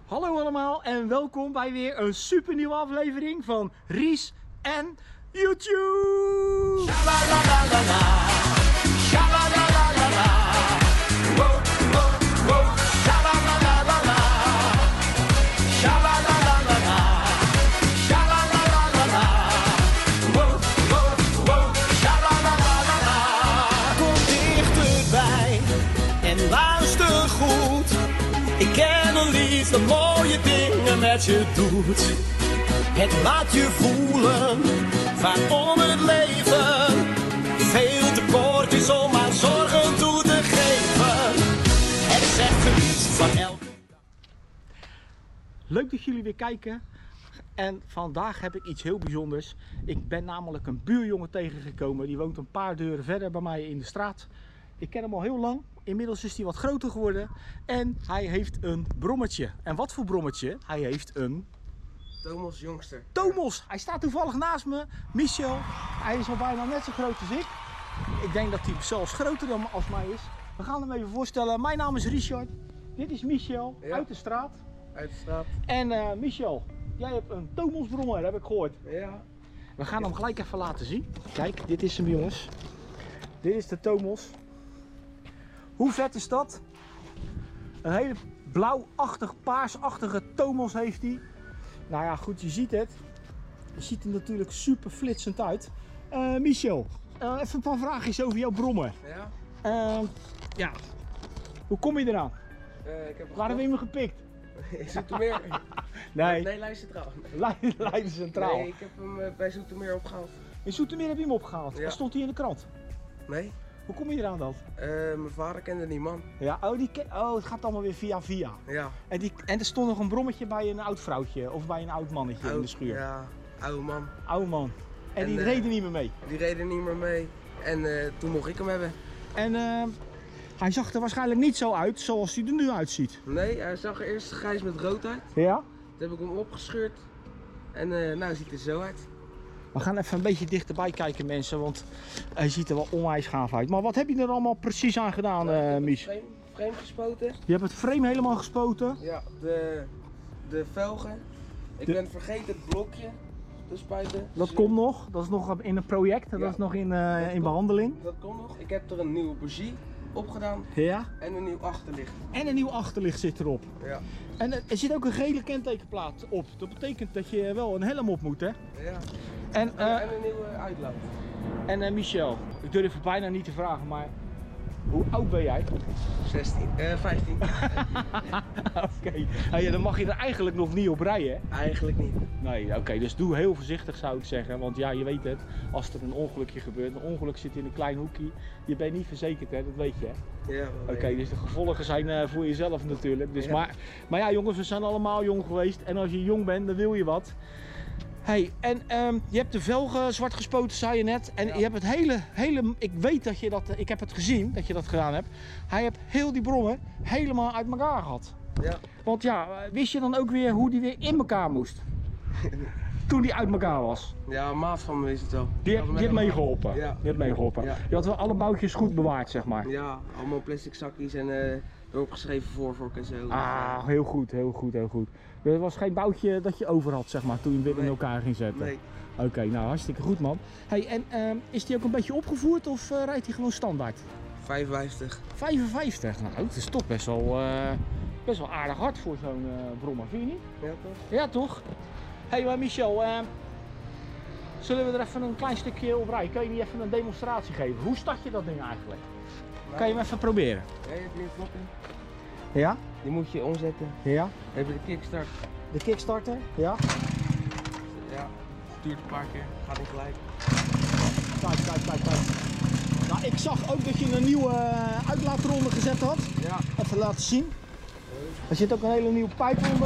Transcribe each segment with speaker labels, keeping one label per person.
Speaker 1: Hallo allemaal en welkom bij weer een super nieuwe aflevering van Ries en YouTube! Shabba-la-la-la-la, shabba-la-la-la-la, wow, wow, wow, shabba-la-la-la-la, shabba-la-la-la-la, shabba-la-la-la-la, wow, wow, wow, shabba-la-la-la-la. Kom dichterbij en luister goed. Ik ken een lied dat mooie dingen met je doet. Het laat je voelen, vaak om het leven. Veel te kort is om aan zorgen toe te geven. Het zegt iets van elke dag. Leuk dat jullie weer kijken. En vandaag heb ik iets heel bijzonders. Ik ben namelijk een buurjongen tegengekomen. Die woont een paar deuren verder bij mij in de straat. Ik ken hem al heel lang. Inmiddels is hij wat groter geworden. En hij heeft een brommetje. En wat voor brommetje? Hij heeft een...
Speaker 2: Tomos jongster.
Speaker 1: Tomos! Hij staat toevallig naast me. Michel. Hij is al bijna net zo groot als ik. Ik denk dat hij zelfs groter dan als mij is. We gaan hem even voorstellen. Mijn naam is Richard. Dit is Michel uit de straat.
Speaker 2: Uit de straat.
Speaker 1: En Michel, jij hebt een Tomos brommer, heb ik gehoord.
Speaker 2: Ja.
Speaker 1: We gaan hem gelijk even laten zien. Kijk, dit is hem jongens. Dit is de Tomos. Hoe vet is dat? Een hele blauwachtig, paarsachtige Tomos heeft hij. Nou ja, goed, je ziet het. Je ziet er natuurlijk super flitsend uit. Michel, even een paar vraagjes over jouw brommer.
Speaker 2: Ja?
Speaker 1: Ja, hoe kom je eraan?
Speaker 2: Ik heb
Speaker 1: Waar hebben we hem gepikt?
Speaker 2: Zoetermeer.
Speaker 1: Nee,
Speaker 2: Nee, Leiden Centraal.
Speaker 1: Leiden Centraal.
Speaker 2: Nee, ik heb hem bij Zoetermeer opgehaald.
Speaker 1: In Zoetermeer heb je hem opgehaald.
Speaker 2: Ja.
Speaker 1: Waar stond hij in de krant?
Speaker 2: Nee?
Speaker 1: Hoe kom je eraan dan?
Speaker 2: Mijn vader kende die man.
Speaker 1: Ja, het gaat allemaal weer via.
Speaker 2: Ja.
Speaker 1: En er stond nog een brommetje bij een oud vrouwtje of bij een oud mannetje in de schuur.
Speaker 2: Ja, oude man.
Speaker 1: Oude man. En die
Speaker 2: En,
Speaker 1: reed er niet meer mee.
Speaker 2: Die reed er niet meer mee. En toen mocht ik hem hebben.
Speaker 1: En hij zag er waarschijnlijk niet zo uit zoals hij er nu uitziet.
Speaker 2: Nee, hij zag er eerst grijs met rood uit.
Speaker 1: Ja?
Speaker 2: Toen heb ik hem opgescheurd. En nou ziet er zo uit.
Speaker 1: We gaan even een beetje dichterbij kijken mensen, want hij ziet er wel onwijs gaaf uit. Maar wat heb je er allemaal precies aan gedaan, Mies?
Speaker 2: Frame gespoten.
Speaker 1: Je hebt het frame helemaal gespoten.
Speaker 2: Ja, de velgen. Ik ben vergeten het blokje te spuiten.
Speaker 1: Dat komt nog, dat is nog in een project, dat is nog in behandeling.
Speaker 2: Dat komt nog. Ik heb er een nieuwe bougie op gedaan
Speaker 1: Ja.
Speaker 2: en een nieuw achterlicht.
Speaker 1: En een nieuw achterlicht zit erop.
Speaker 2: Ja.
Speaker 1: En er zit ook een gele kentekenplaat op. Dat betekent dat je wel een helm op moet, hè?
Speaker 2: Ja.
Speaker 1: En
Speaker 2: En een nieuwe uitlaat.
Speaker 1: Michel, ik durf het bijna niet te vragen, maar hoe oud ben jij?
Speaker 2: 15.
Speaker 1: Oké. Ja, dan mag je er eigenlijk nog niet op rijden, hè?
Speaker 2: Eigenlijk niet.
Speaker 1: Nee, oké, dus doe heel voorzichtig zou ik zeggen, want ja, je weet het, als er een ongelukje gebeurt, een ongeluk zit in een klein hoekje, je bent niet verzekerd, hè, dat weet je, hè?
Speaker 2: Ja.
Speaker 1: Oké, dus de gevolgen zijn voor jezelf natuurlijk. Dus,
Speaker 2: Ja.
Speaker 1: maar ja jongens, we zijn allemaal jong geweest en als je jong bent, dan wil je wat. Hey, en je hebt de velgen zwart gespoten, zei je net. En
Speaker 2: Ja.
Speaker 1: je hebt het hele, ik weet dat je dat, ik heb het gezien dat je dat gedaan hebt. Hij heeft heel die brommer helemaal uit elkaar gehad.
Speaker 2: Ja.
Speaker 1: Want ja, wist je dan ook weer hoe die weer in elkaar moest? Toen die uit elkaar was.
Speaker 2: Ja, een maat van me is het wel.
Speaker 1: Die heeft meegeholpen.
Speaker 2: Ja.
Speaker 1: Die heeft meegeholpen.
Speaker 2: Ja.
Speaker 1: Je had wel alle boutjes goed bewaard, zeg maar.
Speaker 2: Ja, allemaal plastic zakjes en erop geschreven voorvork en zo.
Speaker 1: Ah, heel goed, heel goed, heel goed. Er was geen boutje dat je over had, zeg maar, toen je hem weer in
Speaker 2: Nee.
Speaker 1: elkaar ging zetten.
Speaker 2: Nee.
Speaker 1: Oké, nou hartstikke goed man. Hey, en is die ook een beetje opgevoerd of rijdt hij gewoon standaard?
Speaker 2: 55.
Speaker 1: 55, nou dat is toch best wel aardig hard voor zo'n brommer, vind je niet?
Speaker 2: Ja toch?
Speaker 1: Ja toch? Hey, maar Michel, zullen we er even een klein stukje op rijden? Kun je niet even een demonstratie geven? Hoe start je dat ding eigenlijk? Kan je hem even proberen?
Speaker 2: Ja, je hebt hier een knop in.
Speaker 1: Ja?
Speaker 2: Die moet je omzetten.
Speaker 1: Ja?
Speaker 2: Dan heb je de kickstart.
Speaker 1: De kickstarter? Ja?
Speaker 2: Ja, duurt een paar keer. Gaat niet gelijk.
Speaker 1: Kijk. Nou, ik zag ook dat je een nieuwe uitlaatronde gezet had.
Speaker 2: Ja.
Speaker 1: Even laten zien. Er zit ook een hele nieuwe pijp onder.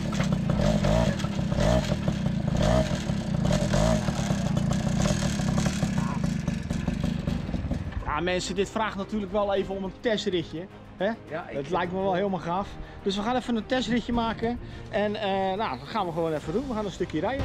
Speaker 1: Ja mensen, dit vraagt natuurlijk wel even om een testritje. Hè?
Speaker 2: Ja,
Speaker 1: Het lijkt me wel helemaal gaaf. Dus we gaan even een testritje maken. En nou, dat gaan we gewoon even doen. We gaan een stukje rijden.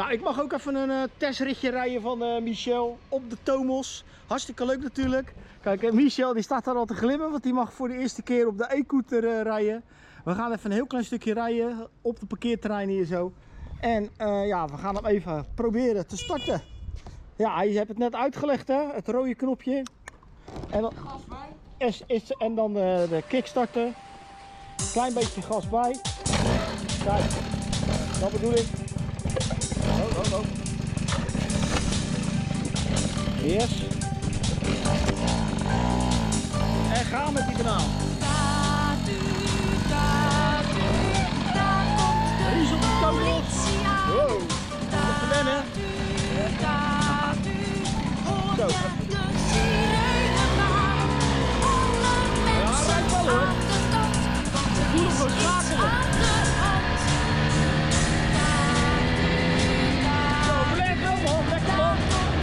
Speaker 3: Nou, ik mag ook even een testritje rijden van Michel op de Tomos. Hartstikke leuk natuurlijk. Kijk, Michel die staat daar al te glimmen, want die mag voor de eerste keer op de e-scooter rijden. We gaan even een heel klein stukje rijden op de parkeerterrein hier zo. En ja, we gaan hem even proberen te starten. Ja, je hebt het net uitgelegd hè, het rode knopje. En dan,
Speaker 2: Gas bij.
Speaker 3: en dan de kickstarten. Klein beetje gas bij. Kijk, dat bedoel ik. Oh. Yes. En gaan met die kanaal. Ries op de Tomos. Wow. Even wennen. Zo. Ja, rijdt wel hoor. Voel hem gewoon schakelen. Zo, blijf wel man, lekker man.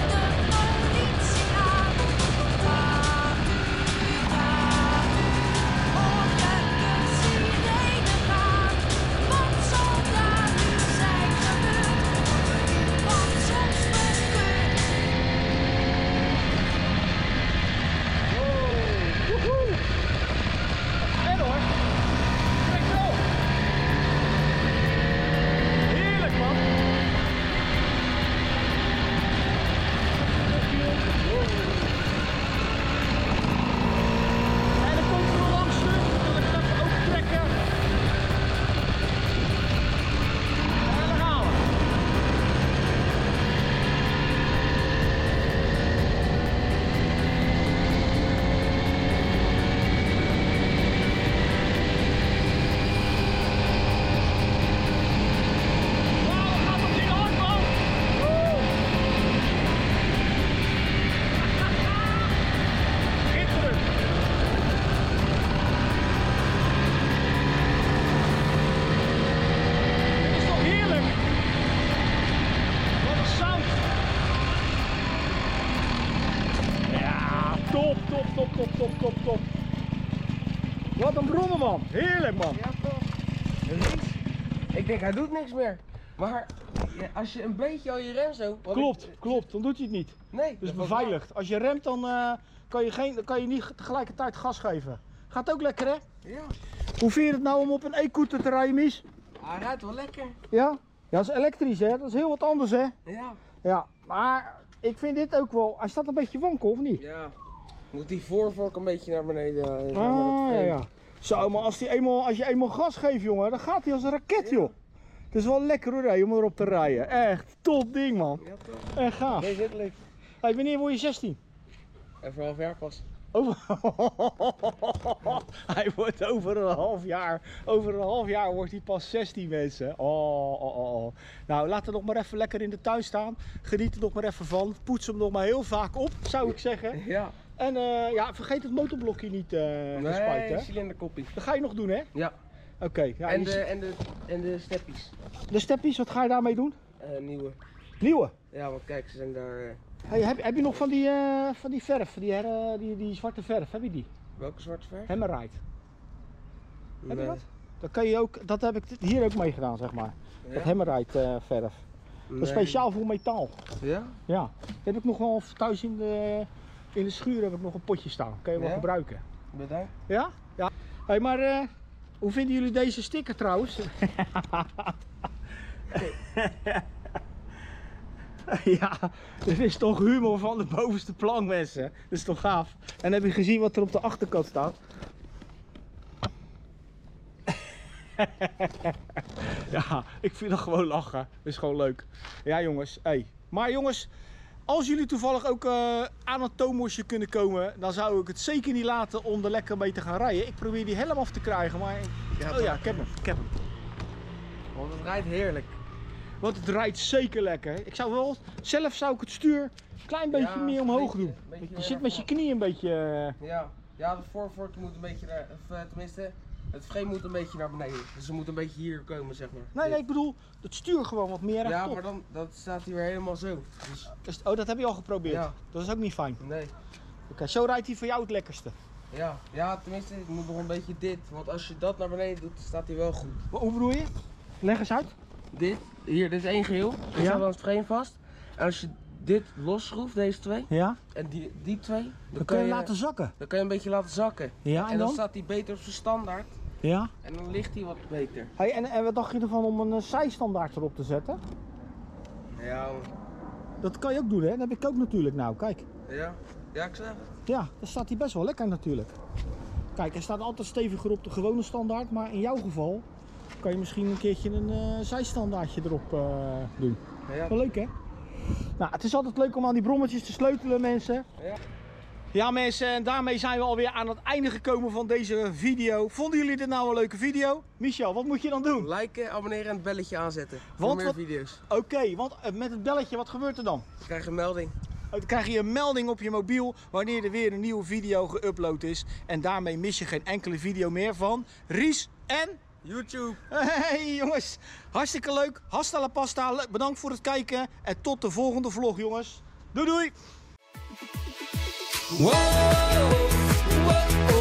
Speaker 3: Top. Wat een brommen man. Heerlijk man.
Speaker 2: Ja toch. Links. Ik denk hij doet niks meer. Maar ja, als je een beetje al je rem zo...
Speaker 3: Klopt. Dan doet hij het niet.
Speaker 2: Nee.
Speaker 3: Dus beveiligd. Als je remt dan kan je niet tegelijkertijd gas geven. Gaat ook lekker hè?
Speaker 2: Ja.
Speaker 3: Hoe vind je het nou om op een e-scooter te rijden, Mies?
Speaker 2: Hij rijdt wel lekker.
Speaker 3: Ja? Ja, dat is elektrisch hè. Dat is heel wat anders hè.
Speaker 2: Ja.
Speaker 3: Ja. Maar ik vind dit ook wel... Hij staat een beetje wankel of niet?
Speaker 2: Ja. Moet die voorvork een beetje naar beneden.
Speaker 3: Ja. Zo, maar als je eenmaal gas geeft, jongen, dan gaat hij als een raket, joh. Het is wel lekker hoor, om erop te rijden. Echt top ding, man.
Speaker 2: Ja toch.
Speaker 3: Echt gaaf.
Speaker 2: Nee, zit leuk.
Speaker 3: Hey, wanneer word je 16?
Speaker 2: Over een half jaar pas.
Speaker 3: Hij wordt over een half jaar wordt hij pas 16 mensen. Oh. Nou, laat hem nog maar even lekker in de tuin staan. Geniet er nog maar even van. Poets hem nog maar heel vaak op, zou ik zeggen.
Speaker 2: Ja.
Speaker 3: En ja, vergeet het motorblokje niet te spuiten.
Speaker 2: Nee, cilinderkoppie.
Speaker 3: Dat ga je nog doen, hè?
Speaker 2: Ja.
Speaker 3: Oké. Ja,
Speaker 2: En de steppies.
Speaker 3: de steppies, wat ga je daarmee doen?
Speaker 2: Nieuwe.
Speaker 3: Nieuwe?
Speaker 2: Ja, want kijk, ze zijn daar...
Speaker 3: Hey, heb je nog van die verf, die zwarte verf, heb je die?
Speaker 2: Welke zwarte verf?
Speaker 3: Hammerite. Heb je
Speaker 2: Nee.
Speaker 3: dat? Dat kan je ook, dat heb ik hier ook mee gedaan, zeg maar.
Speaker 2: Ja?
Speaker 3: Dat Hammerite verf. Dat is speciaal voor metaal.
Speaker 2: Ja?
Speaker 3: Ja. Heb ik nog wel thuis in de schuur heb ik nog een potje staan. Kan je wel
Speaker 2: Ja?
Speaker 3: gebruiken.
Speaker 2: Bedankt.
Speaker 3: Ja? Ja. Hey, maar hoe vinden jullie deze sticker trouwens? Ja, dit is toch humor van de bovenste plank, mensen. Dat is toch gaaf. En heb je gezien wat er op de achterkant staat? Ja, ik vind dat gewoon lachen. Dat is gewoon leuk. Ja jongens, hey. Maar jongens, als jullie toevallig ook aan een Tomosje kunnen komen, dan zou ik het zeker niet laten om er lekker mee te gaan rijden. Ik probeer die helm af te krijgen, maar...
Speaker 2: Ja,
Speaker 3: oh ja, ik heb hem.
Speaker 2: Want het rijdt heerlijk.
Speaker 3: Want het rijdt zeker lekker. Zelf zou ik het stuur een klein beetje meer omhoog doen. Je zit met je knie een beetje...
Speaker 2: Ja, de voorvork moet een beetje naar, of tenminste, het frame moet een beetje naar beneden. Dus ze moet een beetje hier komen, zeg maar.
Speaker 3: Nee, ik bedoel, het stuur gewoon wat meer rechtop.
Speaker 2: Ja, maar dan dat staat hier weer helemaal zo. Dus,
Speaker 3: Oh, dat heb je al geprobeerd?
Speaker 2: Ja.
Speaker 3: Dat is ook niet fijn.
Speaker 2: nee.
Speaker 3: Oké, zo rijdt hij voor jou het lekkerste.
Speaker 2: Ja, tenminste, het moet nog een beetje dit. Want als je dat naar beneden doet, staat hij wel goed.
Speaker 3: Hoe bedoel je? Leg eens uit.
Speaker 2: dit is één geheel. Die
Speaker 3: Ja.
Speaker 2: staat aan het frame vast. En als je dit losschroeft, deze twee,
Speaker 3: Ja?
Speaker 2: en die twee,
Speaker 3: Dan kun je laten zakken.
Speaker 2: dan kan je een beetje laten zakken.
Speaker 3: Ja, en
Speaker 2: En dan
Speaker 3: dan?
Speaker 2: staat die beter op zijn standaard.
Speaker 3: Ja.
Speaker 2: En dan ligt hij wat beter.
Speaker 3: Hey, en wat dacht je ervan om een zijstandaard erop te zetten?
Speaker 2: Ja,
Speaker 3: Dat kan je ook doen, hè? Dat heb ik ook natuurlijk nou, kijk.
Speaker 2: ja, ik zeg het.
Speaker 3: Ja, dan staat hij best wel lekker natuurlijk. Kijk, hij staat altijd steviger op de gewone standaard, maar in jouw geval kan je misschien een keertje een zijstandaardje erop doen.
Speaker 2: Ja.
Speaker 3: Wel leuk, hè? Nou, het is altijd leuk om aan die brommetjes te sleutelen, mensen.
Speaker 2: Ja.
Speaker 3: Ja, mensen, en daarmee zijn we alweer aan het einde gekomen van deze video. Vonden jullie dit nou een leuke video? Michel, wat moet je dan doen?
Speaker 2: Liken, abonneren en het belletje aanzetten.
Speaker 3: Want
Speaker 2: voor meer
Speaker 3: wat-
Speaker 2: video's.
Speaker 3: Oké, want met het belletje, wat gebeurt er dan?
Speaker 2: Dan krijg je een melding.
Speaker 3: Dan krijg je een melding op je mobiel wanneer er weer een nieuwe video geüpload is. En daarmee mis je geen enkele video meer van Ries en...
Speaker 2: YouTube.
Speaker 3: Hey jongens, hartstikke leuk. Hasta la pasta. Bedankt voor het kijken en tot de volgende vlog, jongens. Doei doei!
Speaker 1: Whoa, whoa, whoa.